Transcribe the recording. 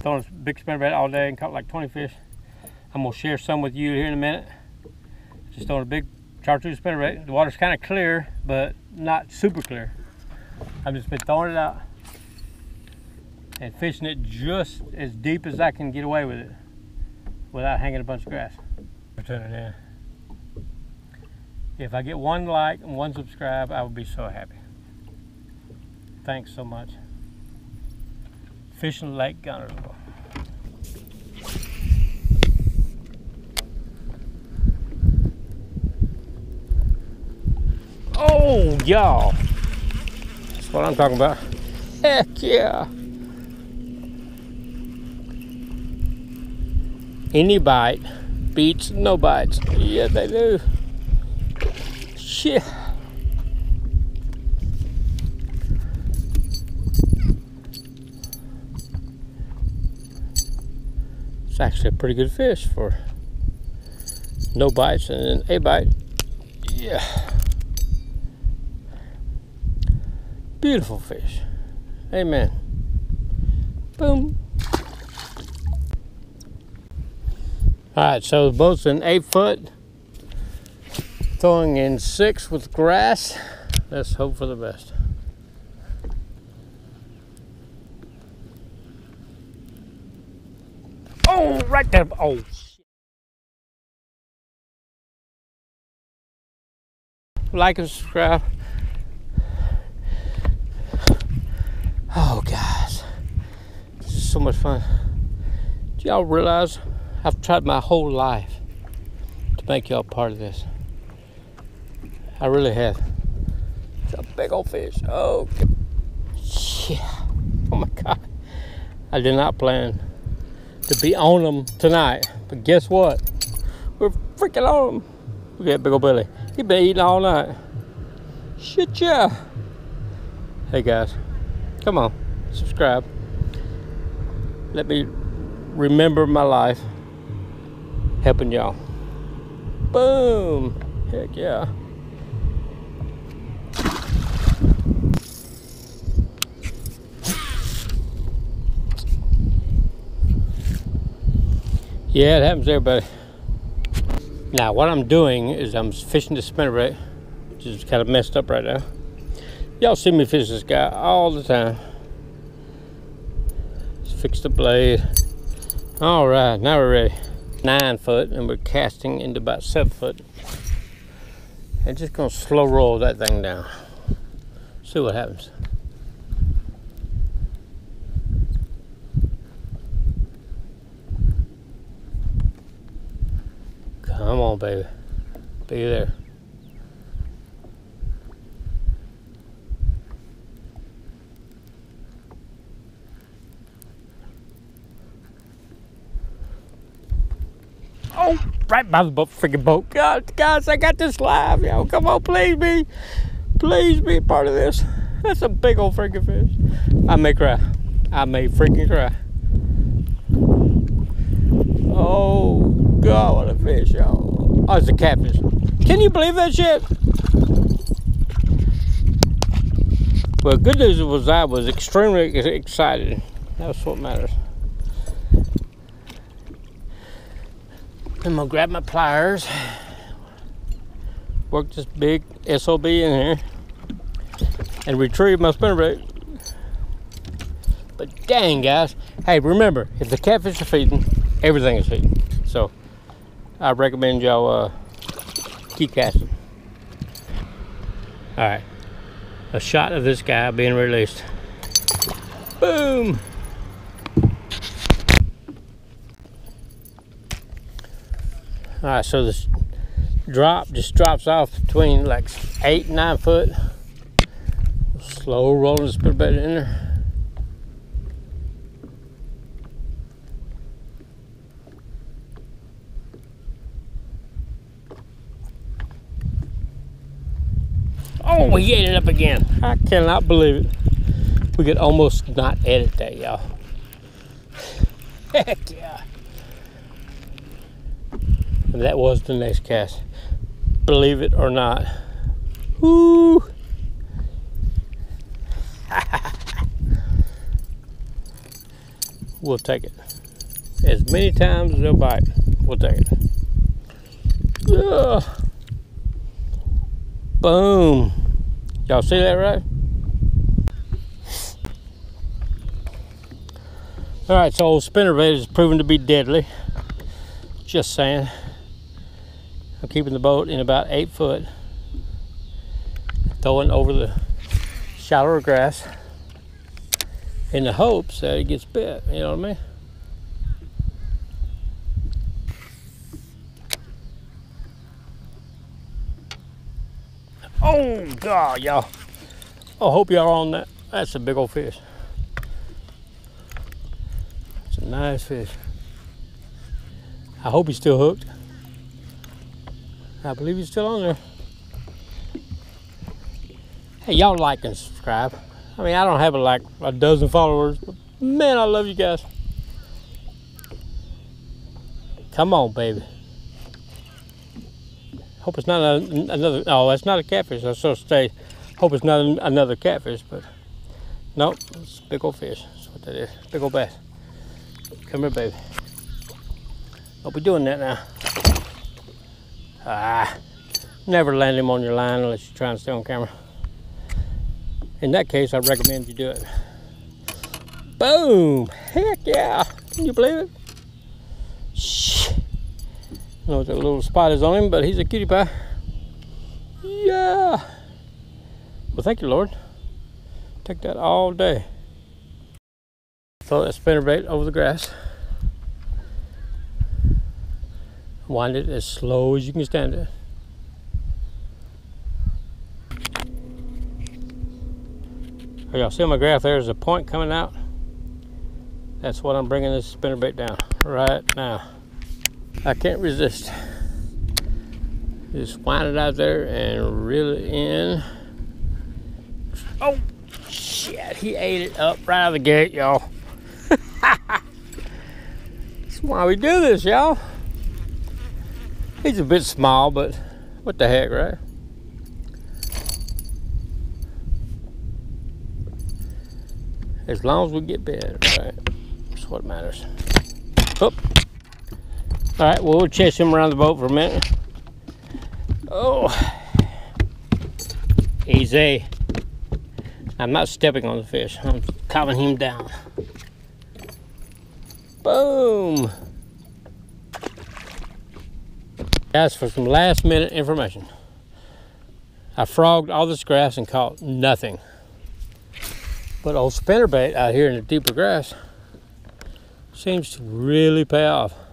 throwing a big spinnerbait all day and caught like 20 fish. I'm gonna share some with you here in a minute. Just throwing a big chartreuse spinnerbait. The water's kind of clear, but not super clear. I've just been throwing it out and fishing it just as deep as I can get away with it without hanging a bunch of grass. Turning in. If I get 1 like and 1 subscribe, I would be so happy. Thanks so much. Fishing Lake Guntersville. Oh, y'all. That's what I'm talking about. Heck yeah. Any bite beats no bites. Yeah, they do. Shit. It's actually a pretty good fish for no bites and then a bite. Yeah. Beautiful fish. Amen. Boom. Alright, so the boat's an 8 foot. Throwing in 6 with grass. Let's hope for the best. Oh, right there. Oh, shit. Like and subscribe. Oh, guys. This is so much fun. Do y'all realize I've tried my whole life to make y'all part of this? I really have. It's a big old fish. Oh, yeah. Oh my God. I did not plan to be on them tonight, but guess what? We're freaking on them. Look at that big old belly. He been eating all night. Shit, yeah. Hey guys, come on, subscribe. Let me remember my life helping y'all. Boom. Heck yeah. Yeah, it happens to everybody. Now, what I'm doing is I'm fishing the spinnerbait, which is kind of messed up right now. Y'all see me fish this guy all the time. Let's fix the blade. All right, now we're ready. 9 foot, and we're casting into about 7 foot. And just gonna slow roll that thing down. See what happens. Come on, baby. Be there. Oh, right by the boat, freaking boat. God, guys, I got this live, yo. Come on, please be a part of this. That's a big old freaking fish. I may cry. I may freaking cry. Oh, God, what a fish, y'all. Oh, it's a catfish. Can you believe that shit? Well, good news was I was extremely excited. That's what matters. I'm gonna grab my pliers, work this big SOB in here, and retrieve my spinnerbait. But dang, guys, hey, remember, if the catfish are feeding, everything is feeding. So I recommend y'all keep casting. All right, a shot of this guy being released. Boom. All right, so this drop just drops off between like 8 and 9 foot. Slow rolling the spinnerbait in there. Oh, we ate it up again. I cannot believe it. We could almost not edit that, y'all. Heck yeah. And that was the next cast. Believe it or not. Woo! we'll take it. As many times as they'll bite, we'll take it. Ugh. Boom. Y'all see that, right? All right, so old spinnerbait is proven to be deadly. Just saying. I'm keeping the boat in about 8 foot, throwing over the shallower grass in the hopes that it gets bit, you know what I mean? Oh God, y'all. I hope y'all on that. That's a big old fish. It's a nice fish. I hope he's still hooked. I believe he's still on there. Hey, y'all like and subscribe. I mean, I don't have like a dozen followers, but man, I love you guys. Come on, baby. Hope it's not another, oh, that's not a catfish. I was supposed to say, hope it's not another catfish, but nope, it's a big old fish. That's what that is, big old bass. Come here, baby. Don't be doing that now. Never land him on your line unless you're trying to stay on camera. In that case, I recommend you do it. Boom! Heck yeah! Can you believe it? Shh. I know that little spot is on him, but he's a cutie pie. Yeah! Well, thank you, Lord. Take that all day. Throw that spinnerbait over the grass. Wind it as slow as you can stand it. Oh, y'all see on my graph there's a point coming out? That's what I'm bringing this spinnerbait down right now. I can't resist. Just wind it out there and reel it in. Oh, shit, he ate it up right out of the gate, y'all. That's why we do this, y'all. He's a bit small, but what the heck, right? As long as we get bit, right? That's what matters. Oop. All right, well, we'll chase him around the boat for a minute. Oh, easy. I'm not stepping on the fish. I'm calming him down. Boom. Guys, for some last minute information, I frogged all this grass and caught nothing. But old spinnerbait out here in the deeper grass seems to really pay off.